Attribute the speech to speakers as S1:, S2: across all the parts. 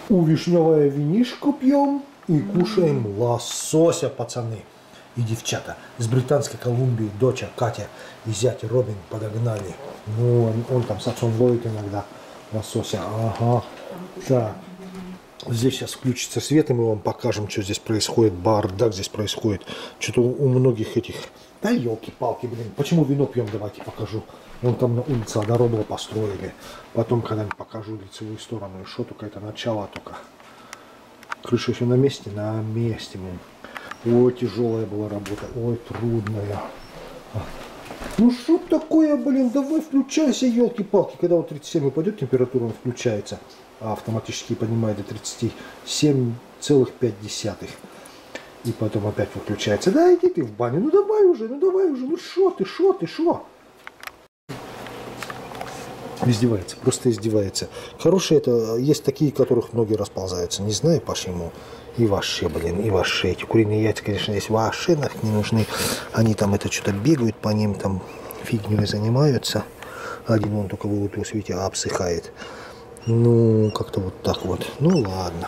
S1: Вишневое винишко пьем и кушаем лосося, пацаны и девчата. Из Британской Колумбии доча Катя и зять Робин подогнали. Ну, он там с отцом ловит иногда лосося. Ага. Так. Здесь сейчас включится свет, и мы вам покажем, что здесь происходит. Бардак здесь происходит. Что-то у многих этих... Да елки-палки, блин. Почему вино пьем, давайте покажу. Вон там на улице одоробла построили. Потом когда-нибудь покажу лицевую сторону. И что только это начало только. Крыша еще на месте? На месте, блин. Ой, тяжелая была работа. Ой, трудная. Ну что такое, блин, давай включайся, елки-палки. Когда вот 37 упадет температура, он включается. А автоматически поднимает до 37,5. И потом опять выключается. Да иди ты в баню, ну давай уже, ну шо ты. Издевается, просто издевается. Хорошие это, есть такие, которых ноги расползаются. Не знаю почему. И вообще, блин, и вообще. Эти куриные яйца, конечно, здесь вообще нафиг не нужны. Они там это что-то бегают по ним, там фигней занимаются. Один он только вылупился, видите, обсыхает. Ну, как-то вот так вот. Ну, ладно.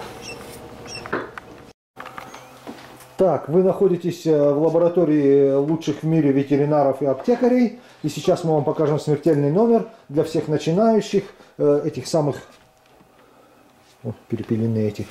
S1: Так, вы находитесь в лаборатории лучших в мире ветеринаров и аптекарей. И сейчас мы вам покажем смертельный номер для всех начинающих, этих самых, перепеленные эти,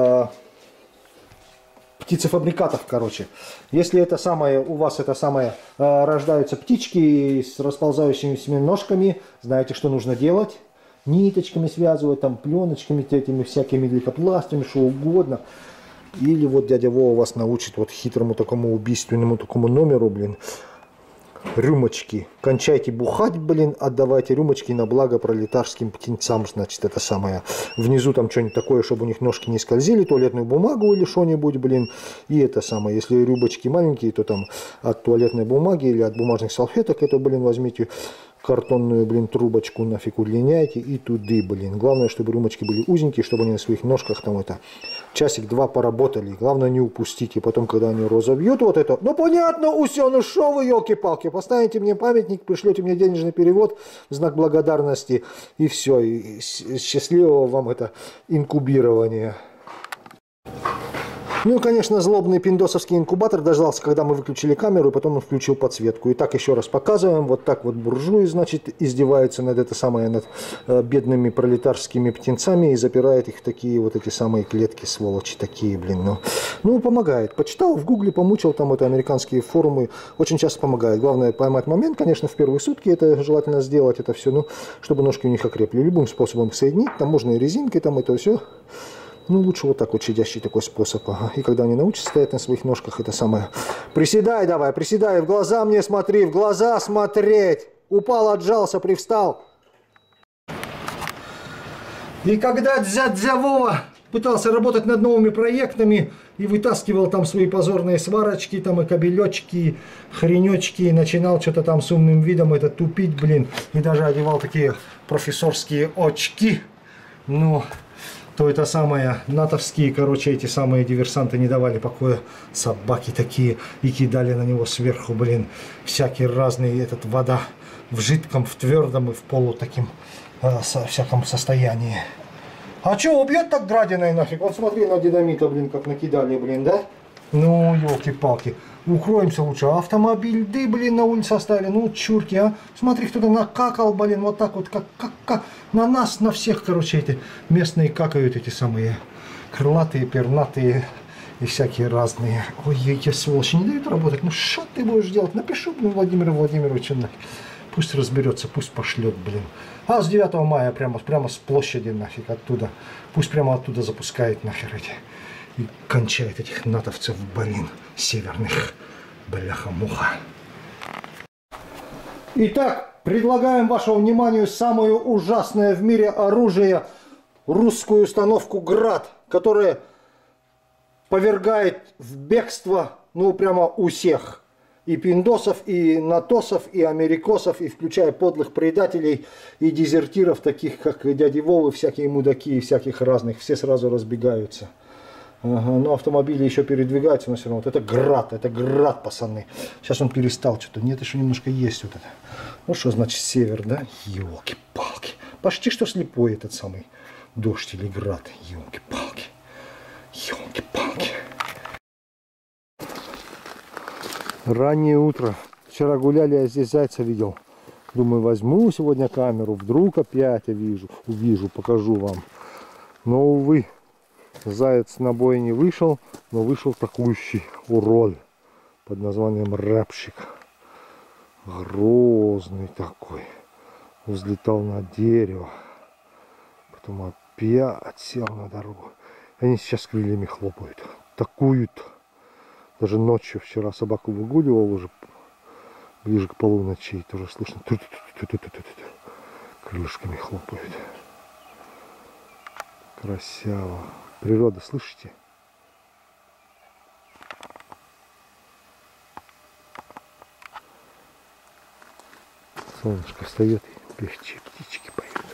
S1: птицефабрикатов, короче. Если это самое, у вас это самое, рождаются птички с расползающимися ножками, знаете, что нужно делать? Ниточками связывать, там, пленочками, этими всякими лейкопластырями, что угодно. Или вот дядя Вова вас научит вот хитрому такому убийственному такому номеру, блин. Рюмочки. Кончайте бухать, блин, отдавайте рюмочки на благо пролетарским птенцам, значит, это самое. Внизу там что-нибудь такое, чтобы у них ножки не скользили, туалетную бумагу или что-нибудь, блин. И это самое, если рюмочки маленькие, то там от туалетной бумаги или от бумажных салфеток, это, блин, возьмите картонную, блин, трубочку нафиг удлиняйте и туды, блин. Главное, чтобы рюмочки были узенькие, чтобы они на своих ножках там это часик-два поработали. Главное, не упустите. Потом, когда они разобьют вот это, ну понятно, усё, ну шо вы, елки-палки, поставите мне памятник, пришлете мне денежный перевод в знак благодарности и все. И счастливого вам это инкубирования. Ну и, конечно, злобный пиндосовский инкубатор дождался, когда мы выключили камеру, и потом он включил подсветку. Итак, еще раз показываем. Вот так вот буржуи, значит, издеваются над это самое, над бедными пролетарскими птенцами и запирает их в такие вот эти самые клетки, сволочи такие, блин. Ну, помогает. Почитал в гугле, помучил там это американские форумы. Очень часто помогает. Главное поймать момент, конечно, в первые сутки это желательно сделать, это все, ну, чтобы ножки у них окрепли. Любым способом соединить, там можно и резинкой, там это все. Ну, лучше вот так вот щадящий такой способ. Ага. И когда они научатся стоять на своих ножках, это самое... Приседай давай, приседай, в глаза мне смотри, в глаза смотреть. Упал, отжался, привстал. И когда дядя Вова пытался работать над новыми проектами и вытаскивал там свои позорные сварочки, там и кабелечки, хренечки, и начинал что-то там с умным видом это тупить, блин. И даже одевал такие профессорские очки. Ну... то это самое, натовские, короче, эти самые диверсанты не давали покоя, собаки такие, и кидали на него сверху, блин, всякие разные, этот вода в жидком, в твердом и в полу таким всяком состоянии. А что, убьет так градиной нафиг? Вот смотри на динамита, блин, как накидали, блин, да? Ну, елки-палки. Укроемся лучше. Автомобиль, да, блин, на улице оставили. Ну, чурки, а. Смотри, кто-то накакал, блин, вот так вот, как на нас, на всех, короче, эти местные какают, эти самые крылатые, пернатые и всякие разные. Ой, эти сволочи не дают работать. Ну, что ты будешь делать? Напишу, блин, Владимиру Владимировичу нафиг. Пусть разберется, пусть пошлет, блин. А с 9 мая прямо с площади нафиг оттуда. Пусть прямо оттуда запускает нахер эти. И кончает этих натовцев, блин, северных. Бляха-муха. Итак, предлагаем вашему вниманию самое ужасное в мире оружие. Русскую установку «Град», которая повергает в бегство, ну, прямо у всех. И пиндосов, и натосов, и америкосов, и включая подлых предателей, и дезертиров, таких как дяди Вовы, всякие мудаки и всяких разных. Все сразу разбегаются. Ага, но автомобили еще передвигаются, но все равно. Вот это град, пацаны. Сейчас он перестал что-то. Нет, еще немножко есть вот это. Ну что значит север, да? Елки-палки. Почти что слепой этот самый. Дождь или град. Ёлки-палки. Ёлки-палки. Раннее утро. Вчера гуляли, я здесь зайца видел. Думаю, возьму сегодня камеру. Вдруг опять я увижу, покажу вам. Но, увы, заяц на бой не вышел, но вышел такущий урод под названием рябчик. Грозный такой. Взлетал на дерево. Потом опять сел на дорогу. Они сейчас крыльями хлопают. Такуют. Даже ночью вчера собаку выгуливал уже ближе к полуночи. И тоже слышно. Крылышками хлопают. Красиво. Природа, слышите? Солнышко встает и певчие птички поют.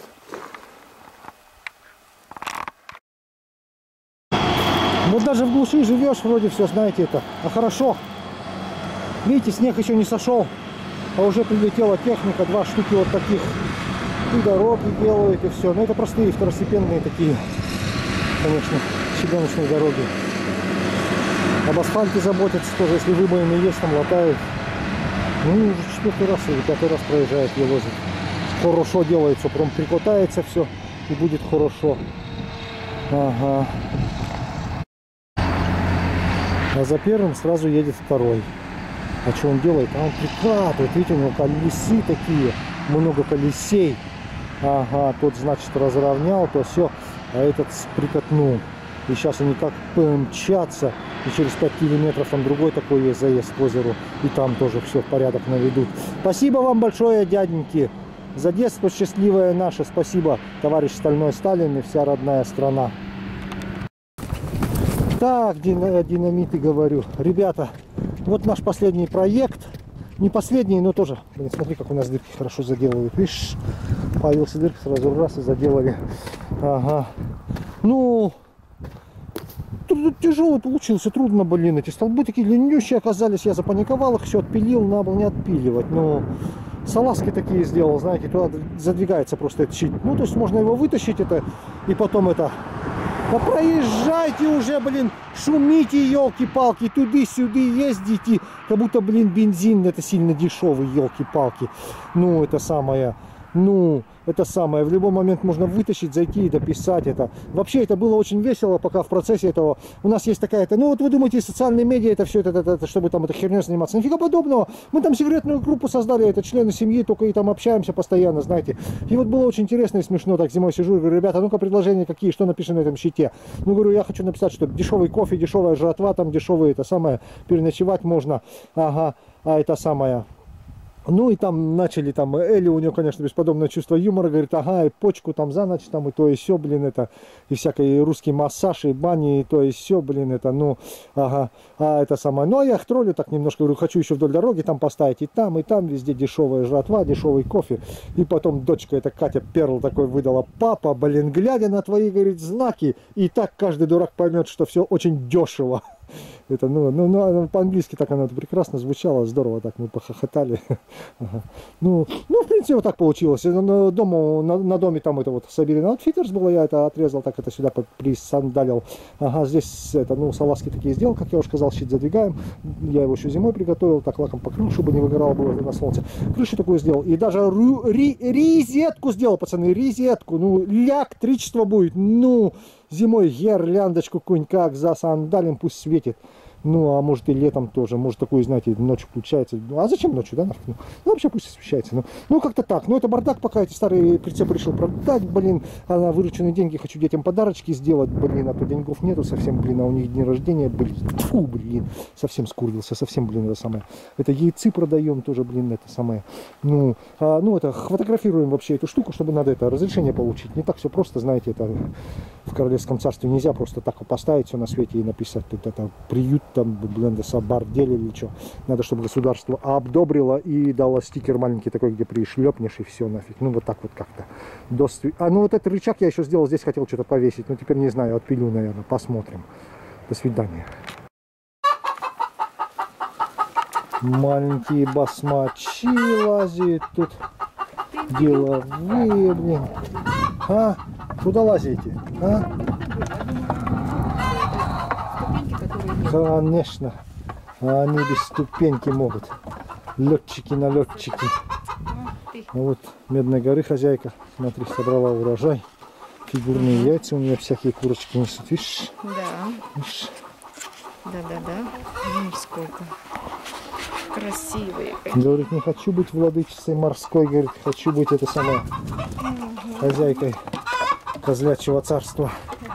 S1: Вот даже в глуши живешь, вроде все, знаете это. А хорошо. Видите, снег еще не сошел, а уже прилетела техника, 2 штуки вот таких. И дороги делают, и все. Но это простые второстепенные такие, конечно, щебеночные дороги. Об асфальте заботятся тоже, если выбоины есть, там латают. Ну, уже 4-й раз или 5-й раз проезжает, вывозит. Хорошо делается, прям прикатается все, и будет хорошо. Ага. А за первым сразу едет второй. А что он делает? А он прикатывает, видите, у него колеса такие, много колесей. Ага, тот, значит, разровнял, то все, а этот прикатнул. И сейчас они как помчатся, и через 5 километров там другой такой есть заезд к озеру, и там тоже все в порядок наведут. Спасибо вам большое, дяденьки, за детство счастливое наше. Спасибо, товарищ Стальной Сталин и вся родная страна. Так, динамиты, говорю. Ребята, вот наш последний проект. Не последний, но тоже. Блин, смотри, как у нас дырки хорошо заделывают. Видишь, появился дырка, сразу раз и заделали. Ага. Ну, тяжелый получился, трудно, блин. Эти столбы такие длиннющие оказались. Я запаниковал их, все отпилил, надо было не отпиливать. Но салазки такие сделал, знаете, туда задвигается просто этот щит. Ну, то есть можно его вытащить это и потом это... Да проезжайте уже, блин, шумите, елки-палки, туды-сюды ездите, как будто, блин, бензин это сильно дешевый, елки-палки. Ну, это самое, в любой момент можно вытащить, зайти и дописать это. Вообще, это было очень весело, пока в процессе этого у нас есть такая-то, ну, вот вы думаете, социальные медиа, это все, это чтобы там этой херней заниматься. Нифига подобного. Мы там секретную группу создали, это члены семьи, только и там общаемся постоянно, знаете. И вот было очень интересно и смешно, так зимой сижу и говорю, ребята, ну-ка предложения какие, что напишем на этом щите. Ну, говорю, я хочу написать, что дешевый кофе, дешевая жратва, там дешевые, это самое, переночевать можно, ага, а это самое... Ну и там начали, там, Элли, у нее, конечно, бесподобное чувство юмора, говорит, ага, и почку там за ночь, там, и то, и все, блин, это, и всякий русский массаж, и бани, и то, и все, блин, это, ну, ага, а это самое. Ну, а я их троллю так немножко, говорю, хочу еще вдоль дороги там поставить, и там, везде дешевая жратва, дешевый кофе. И потом дочка, эта Катя Перл такой выдала, папа, блин, глядя на твои, говорит, знаки, и так каждый дурак поймет, что все очень дешево. Это, ну по-английски так оно прекрасно звучало, здорово так, мы похохотали. Ага. Ну, в принципе, вот так получилось. На доме там это вот Саберин Outfitters было, я это отрезал, так это сюда присандалил. Ага, здесь это, ну, салазки такие сделал, как я уже сказал, щит задвигаем. Я его еще зимой приготовил, так лаком покрыл, чтобы не выгорало было на солнце. Крышу такую сделал. И даже резетку сделал, пацаны, резетку. Ну, ляг, тричество будет. Ну, зимой гирляндочку какую-нибудь как засандалим, пусть светит. Ну, а может и летом тоже. Может такой, знаете, ночью включается. А зачем ночью, да? Ну, вообще пусть освещается. Ну как-то так. Ну, это бардак, пока эти старые прицепы решил продать, блин. А на вырученные деньги хочу детям подарочки сделать, блин. А то деньгов нету совсем, блин. А у них день рождения, блин. Фу, блин. Совсем скурился, совсем, блин, это самое. Это яйцы продаем тоже, блин, это самое. Ну, это фотографируем вообще эту штуку, чтобы надо это разрешение получить. Не так все просто, знаете, это в Королевском царстве нельзя просто так поставить все на свете и написать тут это приют там, блин, бордель или что. Надо, чтобы государство одобрило и дало стикер маленький такой, где пришлепнешь и все нафиг. Ну, вот так вот как-то. Ну, вот этот рычаг я еще сделал, здесь хотел что-то повесить. Но теперь не знаю, отпилю, наверное, посмотрим. До свидания. Маленькие басмачи лазят тут. Деловые, блин. А? Куда лазите? А? Конечно. Они без ступеньки могут. Летчики на летчики. Вот Медной горы хозяйка. Смотри, собрала урожай. Фигурные яйца у нее всякие курочки несут. Видишь?
S2: Да.
S1: Видишь?
S2: Да. Сколько. Красивые.
S1: Говорит, не хочу быть владычицей морской, говорит, хочу быть это самое хозяйкой козлячьего царства.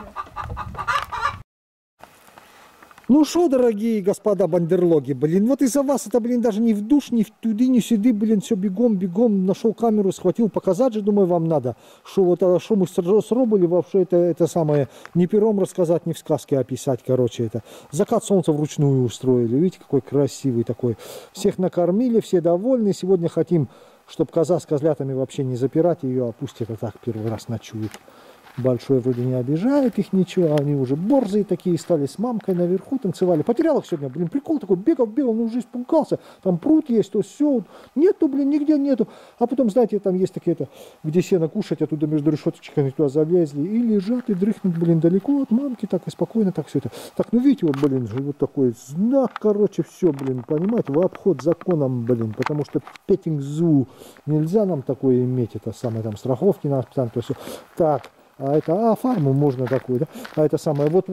S1: Ну что, дорогие господа бандерлоги, блин, вот из-за вас это, блин, даже ни в душ, ни в туды, ни сюды, блин, все бегом, нашел камеру, схватил, показать же, думаю, вам надо, что вот, что мы сробили, вообще это самое, не пером рассказать, не в сказке описать, короче, это. Закат солнца вручную устроили, видите, какой красивый такой. Всех накормили, все довольны, сегодня хотим, чтобы коза с козлятами вообще не запирать ее, а пусть это так первый раз ночует. Большой вроде не обижает их ничего, они уже борзые такие стали, с мамкой наверху танцевали. Потерял их сегодня, блин, прикол такой, бегал, ну уже испугался, там пруд есть, то все, нету, блин, нигде нету. А потом, знаете, там есть такие-то, где сено кушать, оттуда между решеточками туда залезли и лежат, и дрыхнут, блин, далеко от мамки, так и спокойно, так все это. Так, ну видите, вот, блин, вот такой знак, короче, все, блин, понимаете, в обход законом, блин, потому что петинг зу, нельзя нам такое иметь, это самое, там, страховки на то все. Так. А это, фарму можно такую, да? А это самое, вот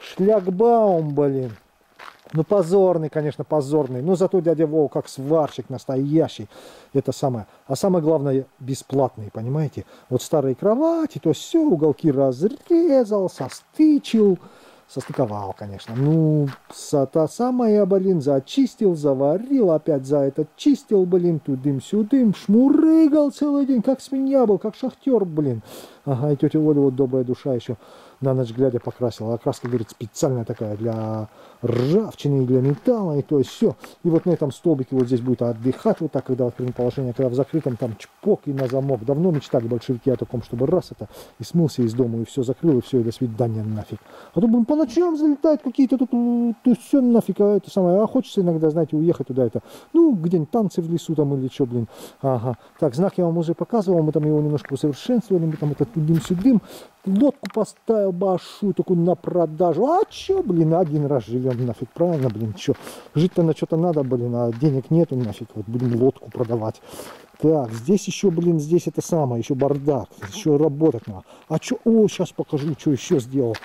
S1: шлагбаум, блин. Ну, позорный, конечно, позорный. Но зато дядя Вова как сварщик настоящий. Это самое. А самое главное, бесплатный, понимаете? Вот старые кровати, то все, уголки разрезал, состычил. Состыковал, конечно. Ну, та самая, блин, зачистил, заварил, опять за это чистил, блин, тудым-сюдым, шмурыгал целый день, как свинья был, как шахтер, блин. Ага, и тетя Оля, вот добрая душа, еще на ночь глядя покрасила. А краска, говорит, специальная такая для ржавчины, для металла, и то есть все. И вот на этом столбике вот здесь будет отдыхать, вот так, когда в открытом положении, когда в закрытом там чпок и на замок. Давно мечтали большевики о таком, чтобы раз это, и смылся из дома, и все закрыл, и все, и до свидания нафиг. А то, блин, по ночам залетают какие-то тут, то все нафиг, а это самое, а хочется иногда, знаете, уехать туда, это, ну, где-нибудь танцы в лесу там или что, блин. Ага. Так, знак я вам уже показывал, мы там его немножко усовершенствовали, мы там это тудым-сюдым. Лодку поставил большую такую на продажу. А чё, блин, один раз живем нафиг, правильно, блин, чё? Жить-то на что-то надо, блин, а денег нету нафиг, вот будем лодку продавать. Так, здесь еще, блин, здесь это самое, еще бардак, еще работать надо. А чё, о, сейчас покажу, что еще сделал.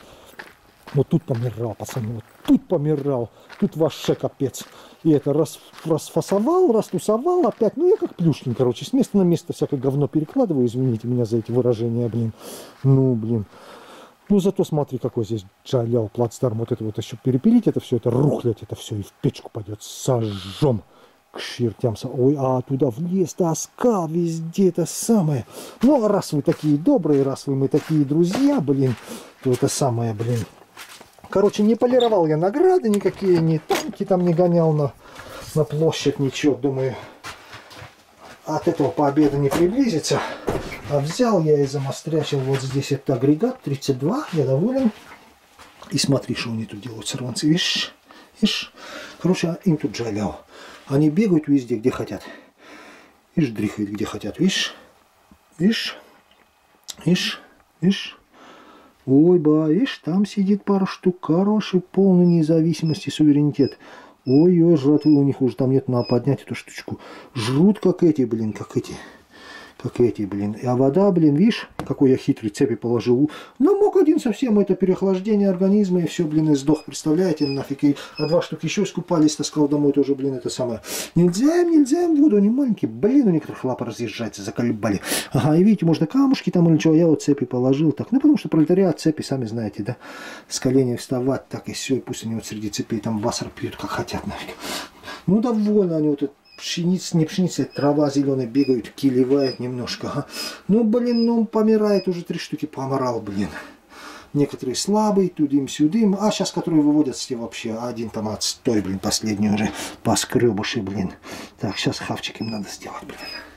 S1: Вот тут помирал, пацаны, вот тут помирал, тут вообще капец. И это расфасовал, растусовал опять. Ну, я как Плюшкин, короче, с места на место всякое говно перекладываю, извините меня за эти выражения, блин. Ну, блин. Ну, зато смотри, какой здесь джалял плацдарм. Вот это вот еще перепилить, это все, это рухлять, это все и в печку пойдет, сожжем. К чертям. Ой, а туда в лес тоска, везде это самое. Ну, а раз вы такие добрые, раз мы такие друзья, блин, то это самое, блин. Короче, не полировал я награды никакие, ни танки там не гонял на площадь, ничего. Думаю, от этого победа не приблизится. А взял я и замострячил вот здесь этот агрегат 32, я доволен. И смотри, что они тут делают, сорванцы, видишь? Видишь? Короче, им тут жалял. Они бегают везде, где хотят. Видишь, дрыхают, где хотят, видишь? Видишь? Видишь? Видишь? Ой, ба, видишь, там сидит пару штук, хороший, полной независимости, суверенитет. Ой-ой, жратвы у них уже там нет, надо поднять эту штучку. Жрут, как эти, блин, как эти. Как эти, блин. А вода, блин, видишь, какой я хитрый, цепи положил. Ну, мог один совсем, это переохлаждение организма, и все, блин, и сдох, представляете, нафиг. И, а два штуки еще искупались, таскал домой тоже, блин, это самое. Нельзя им воду, они маленькие, блин, у некоторых лапы разъезжается, заколебали. Ага, и видите, можно камушки там или что, я вот цепи положил, так. Ну, потому что пролетариат цепи, сами знаете, да, с коленей вставать, так и все, и пусть они вот среди цепей там вассер пьют, как хотят, нафиг. Ну, довольно они вот это. Пшеница, не пшеница, трава зеленая, бегают, киливает немножко. Ага. Ну, блин, ну, помирает, уже 3 штуки помирал, блин. Некоторые слабые, тудым-сюдым. А сейчас, которые выводят все вообще, один там отстой, блин, последний уже поскребыши, блин. Так, сейчас хавчик им надо сделать, блин.